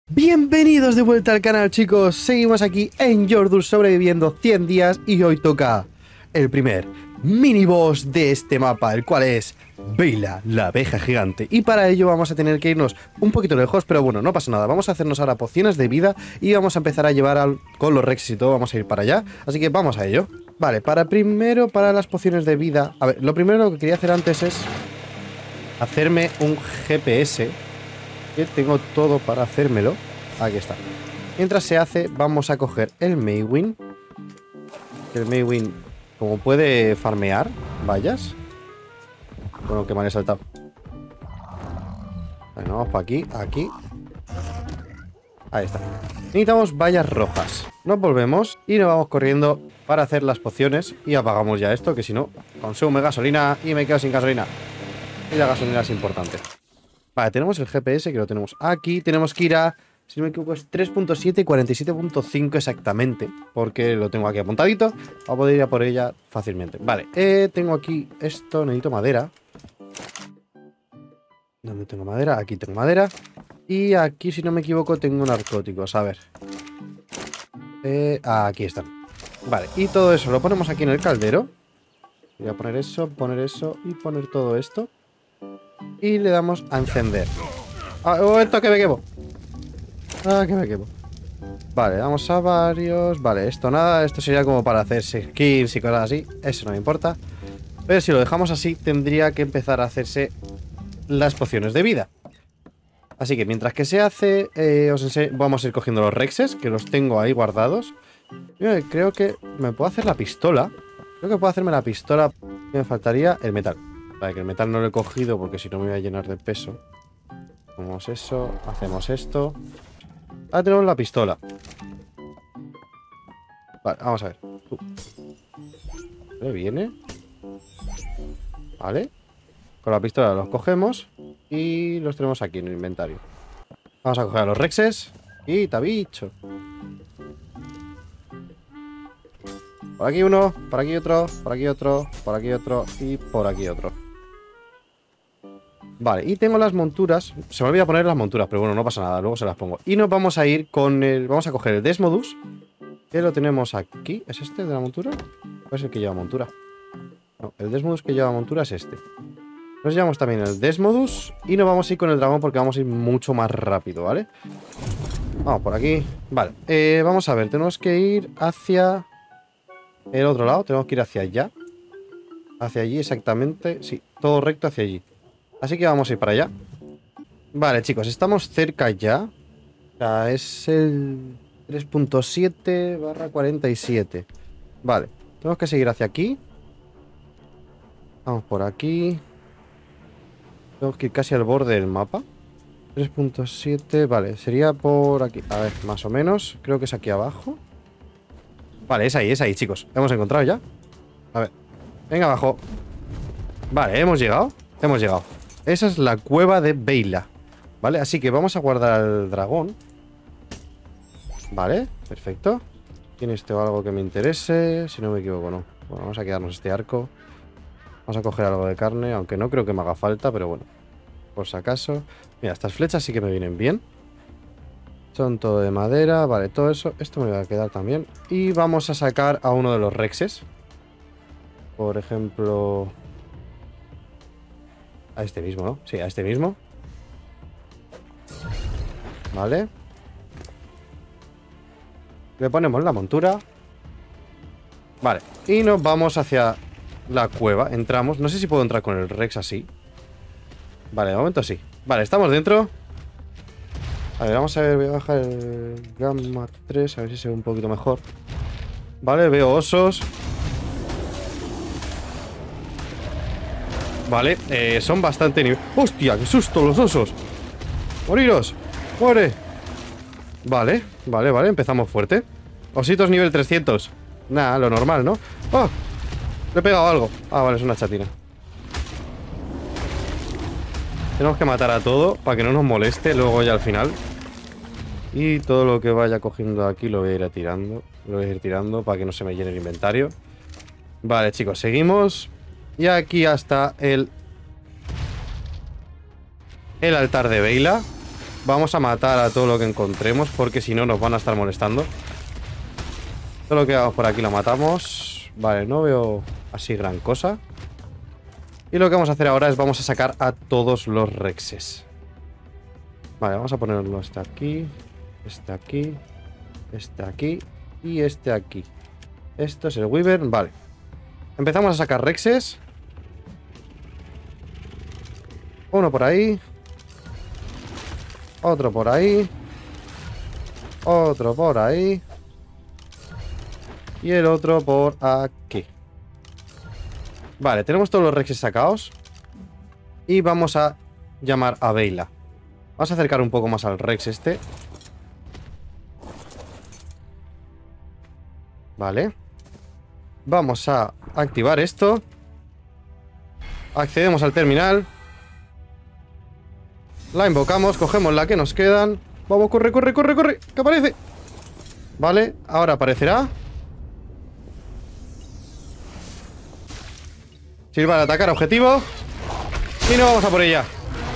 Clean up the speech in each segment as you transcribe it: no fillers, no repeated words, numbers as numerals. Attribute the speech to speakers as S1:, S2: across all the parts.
S1: Bienvenidos de vuelta al canal, chicos. Seguimos aquí en Yordle sobreviviendo 100 días y hoy toca el primer mini boss de este mapa, el cual es Beyla, la abeja gigante. Y para ello vamos a tener que irnos un poquito lejos, pero bueno, no pasa nada. Vamos a hacernos ahora pociones de vida y vamos a empezar a llevar con los Rex y todo, vamos a ir para allá. Así que vamos a ello. Vale, para las pociones de vida. A ver, lo primero que quería hacer antes es hacerme un GPS. Que tengo todo para hacérmelo. Aquí está. Mientras se hace, vamos a coger el Maywin. El Maywin, como puede farmear vallas. Bueno, que mal he saltado. Bueno, vamos para aquí, aquí. Ahí está. Necesitamos vallas rojas. Nos volvemos y nos vamos corriendo para hacer las pociones. Y apagamos ya esto, que si no, consume gasolina y me quedo sin gasolina. Y la gasolina es importante. Vale, tenemos el GPS que lo tenemos aquí. Tenemos que ir a, si no me equivoco, es 3.7 y 47.5 exactamente. Porque lo tengo aquí apuntadito. Vamos a poder ir a por ella fácilmente. Vale, tengo aquí esto. Necesito madera. ¿Dónde tengo madera? Aquí tengo madera. Y aquí, si no me equivoco, tengo narcóticos. A ver. Aquí están. Vale, y todo eso lo ponemos aquí en el caldero. Voy a poner eso y poner todo esto. Y le damos a encender. ¡Esto que me quemo! Que me quemo. Vale, vamos a varios. Vale, esto nada. Esto sería como para hacerse skills y cosas así. Eso no me importa. Pero si lo dejamos así, tendría que empezar a hacerse las pociones de vida. Así que mientras que se hace, vamos a ir cogiendo los rexes, que los tengo ahí guardados. Creo que me puedo hacer la pistola. Creo que puedo hacerme la pistola. Me faltaría el metal. Vale, que el metal no lo he cogido porque si no me voy a llenar de peso. Hacemos eso, hacemos esto. Ahora tenemos la pistola. Vale, vamos a ver. Vale, viene. Vale. Con la pistola los cogemos y los tenemos aquí en el inventario. Vamos a coger a los rexes. ¡Quita, bicho! Por aquí uno, por aquí otro, por aquí otro, por aquí otro y por aquí otro. Vale, y tengo las monturas. Se me olvida poner las monturas, pero bueno, no pasa nada, luego se las pongo. Y nos vamos a ir con el... Vamos a coger el Desmodus, que lo tenemos aquí. ¿Es este de la montura? ¿O es el que lleva montura? No, el Desmodus que lleva montura es este. Nos llevamos también el Desmodus y nos vamos a ir con el dragón porque vamos a ir mucho más rápido, ¿vale? Vamos por aquí. Vale, vamos a ver, tenemos que ir hacia el otro lado, tenemos que ir hacia allá. Hacia allí exactamente, sí, todo recto hacia allí. Así que vamos a ir para allá. Vale, chicos, estamos cerca ya. O sea, es el 3.7/47. Vale, tenemos que seguir hacia aquí. Vamos por aquí. Tenemos que ir casi al borde del mapa. 3.7, vale, sería por aquí. A ver, más o menos, creo que es aquí abajo. Vale, es ahí, chicos. Hemos encontrado ya. A ver, venga abajo. Vale, hemos llegado. Hemos llegado. Esa es la cueva de Beyla. Vale, así que vamos a guardar al dragón. Vale, perfecto. ¿Tiene este o algo que me interese? Si no me equivoco, no. Bueno, vamos a quedarnos este arco. Vamos a coger algo de carne, aunque no creo que me haga falta, pero bueno, por si acaso. Mira, estas flechas sí que me vienen bien. Son todo de madera, vale, todo eso. Esto me va a quedar también. Y vamos a sacar a uno de los rexes. Por ejemplo... a este mismo, ¿no? Sí, a este mismo. Vale. Le ponemos la montura. Vale, y nos vamos hacia la cueva. Entramos, no sé si puedo entrar con el rex así. Vale, de momento sí. Vale, estamos dentro. A ver, vamos a ver, voy a bajar el gamma 3, a ver si se ve un poquito mejor. Vale, veo osos. Vale, son bastante nivel. ¡Hostia, qué susto los osos! ¡Moriros! ¡Muere! Vale, vale, vale, empezamos fuerte. Ositos nivel 300. Nada, lo normal, ¿no? ¡Oh! Le he pegado algo. Ah, vale, es una chatina. Tenemos que matar a todo para que no nos moleste luego ya al final. Y todo lo que vaya cogiendo aquí lo voy a ir tirando. Lo voy a ir tirando para que no se me llene el inventario. Vale, chicos, seguimos. Y aquí hasta el altar de Beyla. Vamos a matar a todo lo que encontremos, porque si no nos van a estar molestando. Todo lo que hagamos por aquí lo matamos. Vale, no veo así gran cosa. Y lo que vamos a hacer ahora es vamos a sacar a todos los rexes. Vale, vamos a ponerlo este aquí, este aquí, este aquí y este aquí. Esto es el Wyvern, vale. Empezamos a sacar rexes. Uno por ahí. Otro por ahí. Otro por ahí. Y el otro por aquí. Vale, tenemos todos los rexes sacados. Y vamos a llamar a Beyla. Vamos a acercar un poco más al rex este. Vale. Vamos a activar esto. Accedemos al terminal. La invocamos, cogemos la que nos quedan. Vamos, corre, corre, corre, corre. ¿Qué aparece? Vale, ahora aparecerá. Sirva de atacar objetivo. Y no vamos a por ella.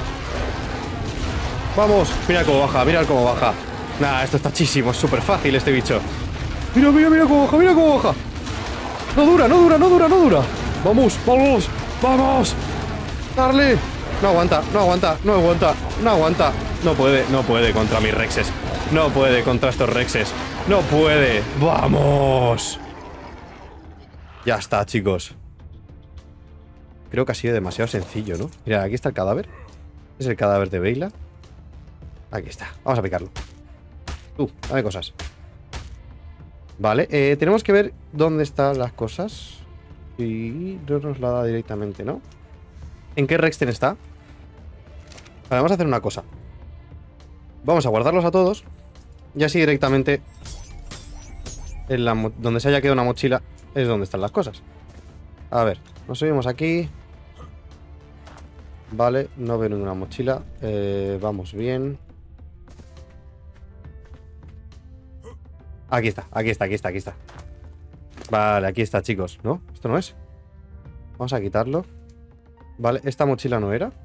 S1: Vamos, mira cómo baja, mira cómo baja. Nah, esto está chísimo, es súper fácil este bicho. Mira, mira, mira cómo baja, mira cómo baja. No dura, no dura, no dura, no dura. Vamos, vamos, vamos. Darle. No aguanta, no aguanta, no aguanta, no aguanta. No puede contra mis rexes. No puede contra estos rexes. No puede. ¡Vamos! Ya está, chicos. Creo que ha sido demasiado sencillo, ¿no? Mira, aquí está el cadáver. Es el cadáver de Beyla. Aquí está. Vamos a picarlo. Tú, dame cosas. Vale, tenemos que ver dónde están las cosas. Y no nos la da directamente, ¿no? ¿En qué Rexten está? Vale, vamos a hacer una cosa. Vamos a guardarlos a todos. Y así directamente en donde se haya quedado una mochila es donde están las cosas. A ver, nos subimos aquí. Vale, no veo ninguna mochila. Vamos bien. Aquí está, aquí está, aquí está, aquí está. Vale, aquí está, chicos. ¿No? Esto no es. Vamos a quitarlo. Vale, esta mochila no era.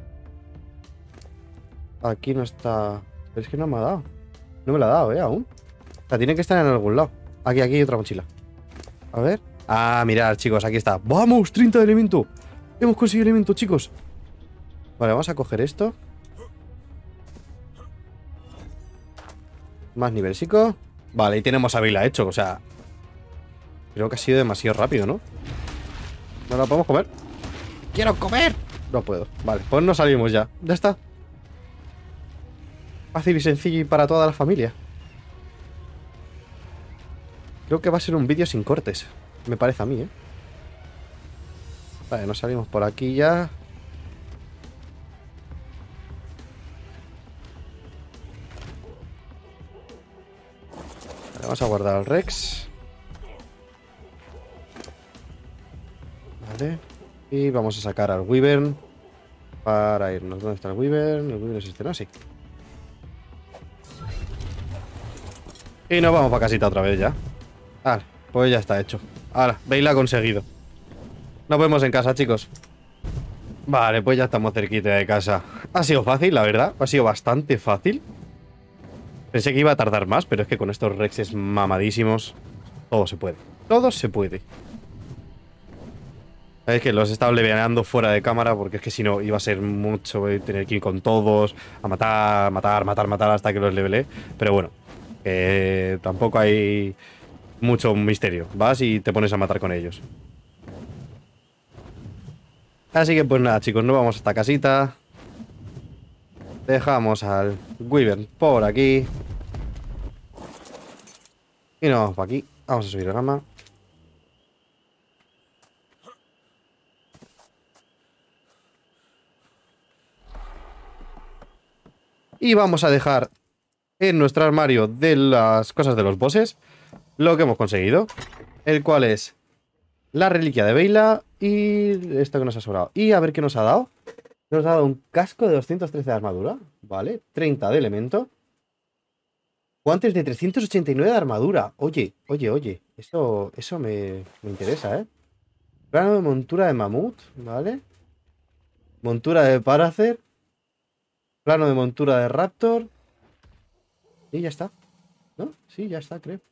S1: Aquí no está. Pero es que no me ha dado. No me la ha dado, aún. O sea, tiene que estar en algún lado. Aquí hay otra mochila. A ver. Ah, mirad, chicos, aquí está. ¡Vamos! 30 de elemento. Hemos conseguido elemento, chicos. Vale, vamos a coger esto. Más nivelsico. Vale, y tenemos a Beyla hecho, o sea. Creo que ha sido demasiado rápido, ¿no? ¿No la podemos comer? ¡Quiero comer! No puedo. Vale, pues nos salimos ya. Ya está. Fácil y sencillo y para toda la familia. Creo que va a ser un vídeo sin cortes. Me parece a mí, ¿eh? Vale, nos salimos por aquí ya. Vale, vamos a guardar al Rex. Vale. Y vamos a sacar al Wyvern para irnos. ¿Dónde está el Wyvern? El Wyvern es este, ¿no? Sí. Y nos vamos para casita otra vez ya. Vale, pues ya está hecho. Ahora, Beyla ha conseguido. Nos vemos en casa, chicos. Vale, pues ya estamos cerquita de casa. Ha sido fácil, la verdad. Ha sido bastante fácil. Pensé que iba a tardar más, pero es que con estos rexes mamadísimos todo se puede. Todo se puede. Es que los he estado leveando fuera de cámara porque es que si no iba a ser mucho tener que ir con todos a matar, matar, matar, matar hasta que los levelé. Pero bueno, tampoco hay mucho misterio. Vas y te pones a matar con ellos. Así que pues nada, chicos, nos vamos hasta casita. Dejamos al Wyvern por aquí. Y nos vamos para aquí. Vamos a subir la gama. Y vamos a dejar en nuestro armario de las cosas de los bosses lo que hemos conseguido. El cual es la reliquia de Beyla y esto que nos ha sobrado. Y a ver qué nos ha dado. Nos ha dado un casco de 213 de armadura. Vale, 30 de elemento. Guantes de 389 de armadura. Oye, oye, oye. Eso me interesa, ¿eh? Plano de montura de mamut, ¿vale? Montura de Paracer. Plano de montura de Raptor. Y ya está. ¿No? Sí, ya está, creo.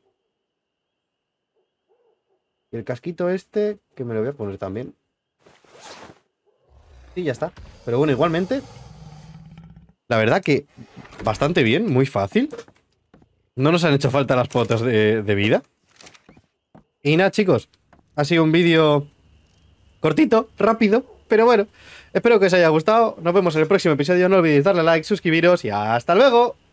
S1: Y el casquito este, que me lo voy a poner también. Y ya está. Pero bueno, igualmente, la verdad que bastante bien, muy fácil. No nos han hecho falta las potas de vida. Y nada, chicos. Ha sido un vídeo cortito, rápido, pero bueno. Espero que os haya gustado. Nos vemos en el próximo episodio. No olvidéis darle like, suscribiros y hasta luego.